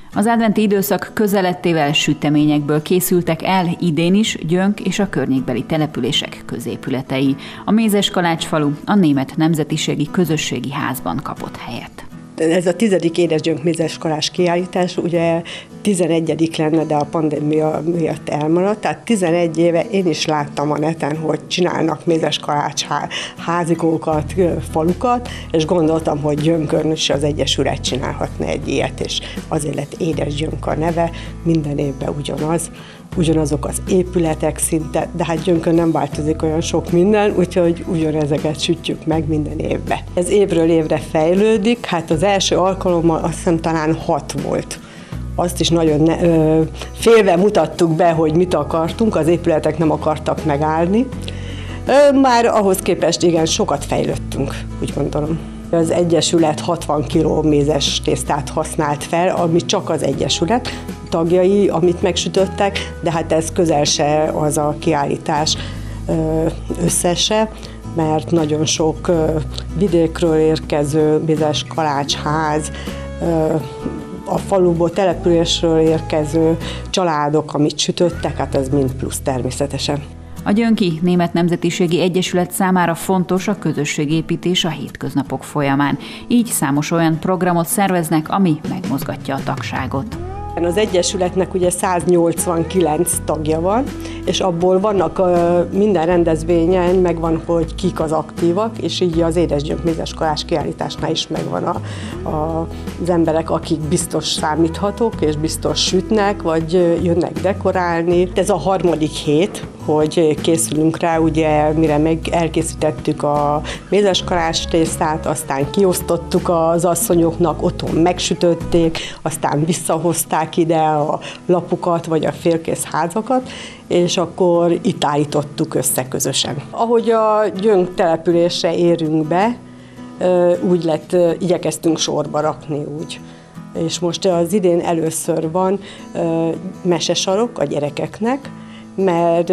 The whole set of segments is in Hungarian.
Az adventi időszak közelettével süteményekből készültek el idén is Gyönk és a környékbeli települések középületei. A Mézeskalács-falu a Német Nemzetiségi Közösségi Házban kapott helyet. Ez a 10. Édesgyönk Mézeskalács kiállítás ugye 11. lenne, de a pandémia miatt elmaradt. Tehát 11 éve én is láttam a neten, hogy csinálnak mézeskalács házikókat, falukat, és gondoltam, hogy Gyönkön is az Egyesület csinálhatna egy ilyet, és azért lett Édesgyönk a neve, minden évben ugyanazok az épületek szinte, de hát Gyönkön nem változik olyan sok minden, úgyhogy ugyanezeket sütjük meg minden évben. Ez évről évre fejlődik, hát az első alkalommal azt hiszem talán 6 volt. Azt is nagyon félve mutattuk be, hogy mit akartunk, az épületek nem akartak megállni. Már ahhoz képest igen, sokat fejlődtünk, úgy gondolom. Az Egyesület 60 kg mézes tésztát használt fel, ami csak az Egyesület tagjai, amit megsütöttek, de hát ez közel se az a kiállítás összese, mert nagyon sok vidékről érkező mézes kalácsház, a faluból, településről érkező családok, amit sütöttek, hát ez mind plusz természetesen. A Gyönki Német Nemzetiségi Egyesület számára fontos a közösségépítés a hétköznapok folyamán. Így számos olyan programot szerveznek, ami megmozgatja a tagságot. Az Egyesületnek ugye 189 tagja van, és abból vannak minden rendezvényen megvan, hogy kik az aktívak, és így az Édesgyönk Mézeskalács kiállításnál is megvan az emberek, akik biztos számíthatók, és biztos sütnek, vagy jönnek dekorálni. Ez a 3. hét, hogy készülünk rá, ugye mire elkészítettük a mézeskalács tésztát, aztán kiosztottuk az asszonyoknak, otthon megsütötték, aztán visszahozták ide a lapokat, vagy a félkész házakat, és akkor itt állítottuk össze közösen. Ahogy a Gyönk településre érünk be, úgy lett, igyekeztünk sorba rakni úgy. És most az idén először van mesesarok a gyerekeknek, mert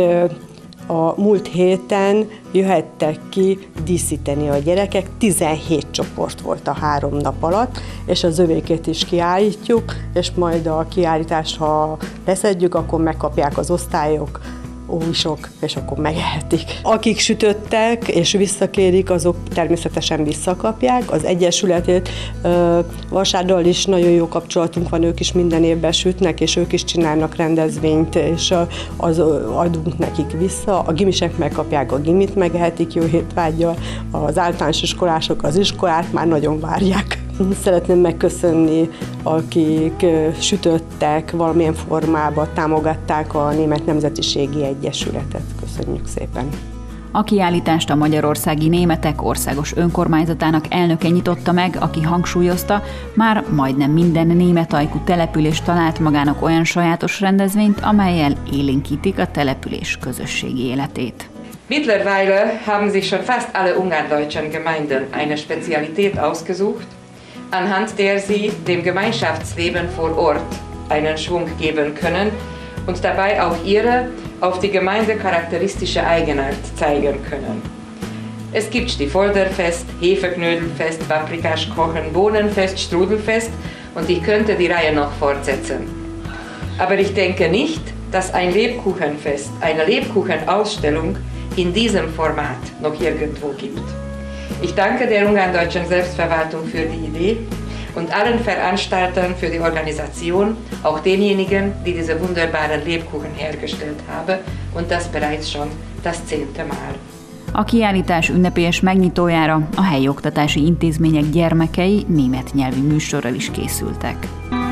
a múlt héten jöhettek ki díszíteni a gyerekek, 17 csoport volt a 3 nap alatt, és az övékét is kiállítjuk, és majd a kiállítást, ha leszedjük, akkor megkapják az osztályok, óvisok, és akkor megehetik. Akik sütöttek és visszakérik, azok természetesen visszakapják. Az Egyesületét Vasárdal is nagyon jó kapcsolatunk van, ők is minden évben sütnek, és ők is csinálnak rendezvényt, és az adunk nekik vissza. A gimisek megkapják a gimit, megehetik jó hétvággyal, az általános iskolások az iskolát már nagyon várják. Szeretném megköszönni, akik sütöttek, valamilyen formában támogatták a Német Nemzetiségi Egyesületet. Köszönjük szépen! A kiállítást a Magyarországi Németek Országos Önkormányzatának elnöke nyitotta meg, aki hangsúlyozta, már majdnem minden német ajkú település talált magának olyan sajátos rendezvényt, amellyel élénkítik a település közösségi életét. Mittlerweile haben sich schon fast alle ungarndeutschen Gemeinden eine Spezialität ausgesucht, anhand der sie dem Gemeinschaftsleben vor Ort einen Schwung geben können und dabei auch ihre auf die Gemeinde charakteristische Eigenart zeigen können. Es gibt Stiefolderfest, Hefeknödelfest, Paprikás Kochen, Bohnenfest, Strudelfest und ich könnte die Reihe noch fortsetzen. Aber ich denke nicht, dass ein Lebkuchenfest, eine Lebkuchenausstellung in diesem Format noch irgendwo gibt. Ich danke der ungarndeutschen Selbstverwaltung für die Idee und allen Veranstaltern für die Organisation, auch denjenigen, die diese wunderbaren Lebkuchen hergestellt haben und das bereits schon das 10. Mal. A kiállítás ünnepélyes megnyitójára a helyi oktatási intézmények gyermekei német nyelvű műsorral is készültek.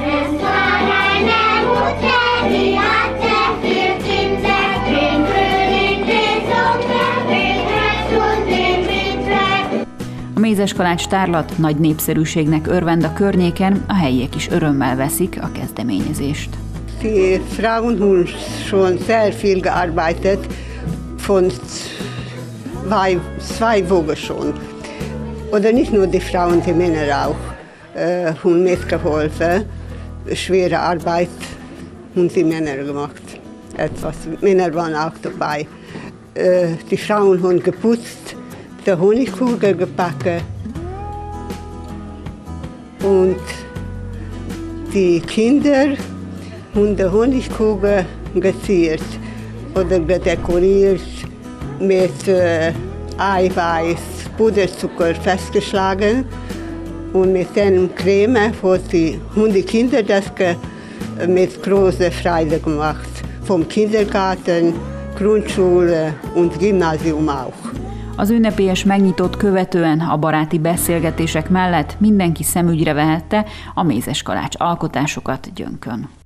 A mézeskalács tárlat nagy népszerűségnek örvend a környéken, a helyiek is örömmel veszik a kezdeményezést. Die Frauen haben schon sehr viel gearbeitet, von zwei Wochen schon. Oder nicht nur die Frauen, die Männer auch haben mitgeholfen. Schwere Arbeit haben die Männer gemacht. Etwas. Männer waren auch dabei. Die Frauen haben geputzt, die Honigkugeln gebacken und die Kinder haben den Honigkuchen geziert oder dekoriert mit Eiweiß, Puderzucker festgeschlagen. Und mit dem Creme haben die Kinder das mit großer Freude gemacht. Vom Kindergarten, Grundschule und Gimnázium auch. Az ünnepélyes megnyitót követően a baráti beszélgetések mellett mindenki szemügyre vehette a mézeskalács alkotásokat Gyönkön.